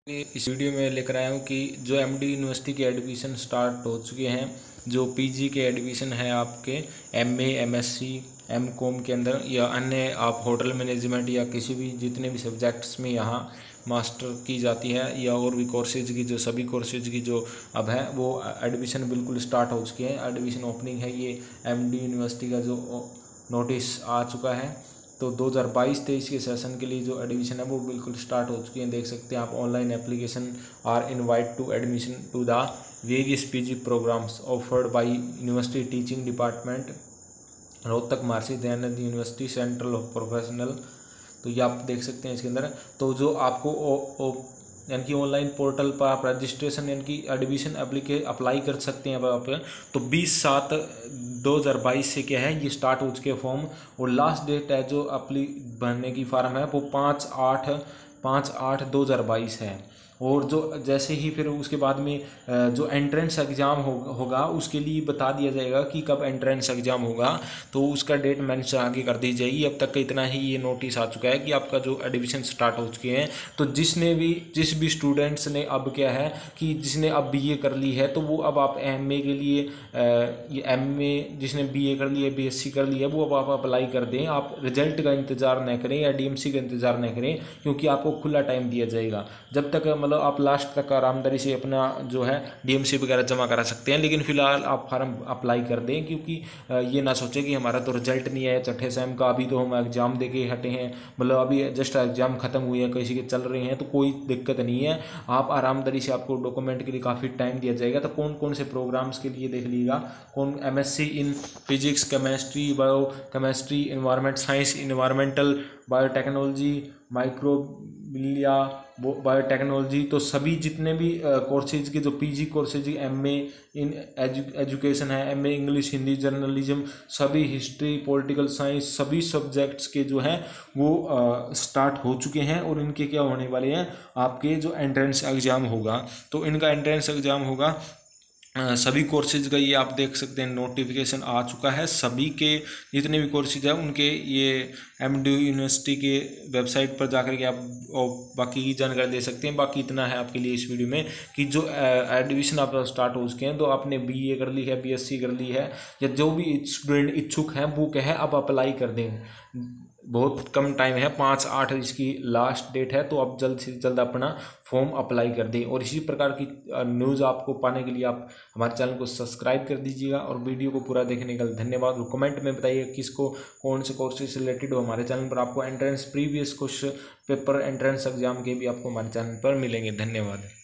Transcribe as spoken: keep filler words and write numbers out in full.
इस वीडियो में लेकर आया हूँ कि जो एमडी यूनिवर्सिटी के एडमिशन स्टार्ट हो चुके हैं, जो पीजी के एडमिशन है आपके एमए, एमएससी, एमकॉम के अंदर या अन्य आप होटल मैनेजमेंट या किसी भी जितने भी सब्जेक्ट्स में यहाँ मास्टर की जाती है या और भी कोर्सेज की जो सभी कोर्सेज की जो अब है वो एडमिशन बिल्कुल स्टार्ट हो चुके हैं। एडमिशन ओपनिंग है, ये एमडी यूनिवर्सिटी का जो नोटिस आ चुका है। तो दो हज़ार बाईस तेईस के सेशन के लिए जो एडमिशन है वो बिल्कुल स्टार्ट हो चुकी हैं। देख सकते हैं आप, online application are invite to admission to the various PG programmes offered by university teaching department Rohtak Maharshi Dayanand university central professional. तो ये आप देख सकते हैं इसके अंदर। तो जो आपको यानी कि ऑनलाइन पोर्टल पर आप रजिस्ट्रेशन यानी कि एडमिशन एप्लीके अप्लाई कर सकते हैं आप। तो बीस सात दो हज़ार बाईस से क्या है ये स्टार्ट हो चुके फॉर्म, और लास्ट डेट है जो अप्ली भरने की फार्म है वो पाँच आठ पाँच आठ दो हज़ार बाईस है। और जो जैसे ही फिर उसके बाद में जो एंट्रेंस एग्ज़ाम हो, होगा उसके लिए बता दिया जाएगा कि कब एंट्रेंस एग्ज़ाम होगा, तो उसका डेट मेंशन आगे कर दी जाएगी। अब तक का इतना ही ये नोटिस आ चुका है कि आपका जो एडमिशन स्टार्ट हो चुके हैं। तो जिसने भी जिस भी स्टूडेंट्स ने अब क्या है कि जिसने अब बीए कर ली है तो वो अब आप एमए के लिए ये एमए जिसने बीए कर लिया, बीएससी कर लिया, वो अब आप अप्लाई कर दें। आप रिजल्ट का इंतज़ार न करें या डीएमसी का इंतज़ार न करें, क्योंकि आपको खुला टाइम दिया जाएगा। जब तक मतलब आप लास्ट तक आरामदारी से अपना जो है डीएमसी वगैरह जमा करा सकते हैं, लेकिन फिलहाल आप फार्म अप्लाई कर दें, क्योंकि ये ना सोचें कि हमारा तो रिजल्ट नहीं है छठे सेम का, अभी तो हम एग्ज़ाम दे के हटे हैं, मतलब अभी जस्ट एग्ज़ाम खत्म हुए हैं, किसी के चल रहे हैं, तो कोई दिक्कत नहीं है। आप आरामदारी से, आपको डॉक्यूमेंट के लिए काफ़ी टाइम दिया जाएगा। तो कौन कौन से प्रोग्राम्स के लिए देख लीजिएगा, कौन MSc in physics, chemistry, bio chemistry, environment science, environmental biotechnology, microbial biotechnology, तो सभी जितने भी कोर्सेज के जो PG courses MA in edu education है, एमए इंग्लिश, हिंदी, जर्नलिज्म, सभी हिस्ट्री, पॉलिटिकल साइंस, सभी सब्जेक्ट्स के जो हैं वो स्टार्ट हो चुके हैं। और इनके क्या होने वाले हैं, आपके जो एंट्रेंस एग्ज़ाम होगा, तो इनका एंट्रेंस एग्ज़ाम होगा Uh, सभी कोर्सेज का ये आप देख सकते हैं नोटिफिकेशन आ चुका है। सभी के जितने भी कोर्सेज हैं उनके ये एमडी यूनिवर्सिटी के वेबसाइट पर जाकर के आप बाकी की जानकारी दे सकते हैं। बाकी इतना है आपके लिए इस वीडियो में कि जो एडमिशन आप स्टार्ट हो चुके हैं, तो आपने बीए कर ली है, बीएससी कर ली है, या जो भी स्टूडेंट इच्छुक हैं वो क्या है अब अप्लाई कर दें। बहुत कम टाइम है, पाँच आठ इसकी लास्ट डेट है, तो आप जल्द से जल्द अपना फॉर्म अप्लाई कर दें। और इसी प्रकार की न्यूज़ आपको पाने के लिए आप हमारे चैनल को सब्सक्राइब कर दीजिएगा। और वीडियो को पूरा देखने के लिए धन्यवाद। और कमेंट में बताइए किसको कौन से कोर्सेज से रिलेटेड हो। हमारे चैनल पर आपको entrance previous question paper entrance exam के भी आपको हमारे चैनल पर मिलेंगे। धन्यवाद।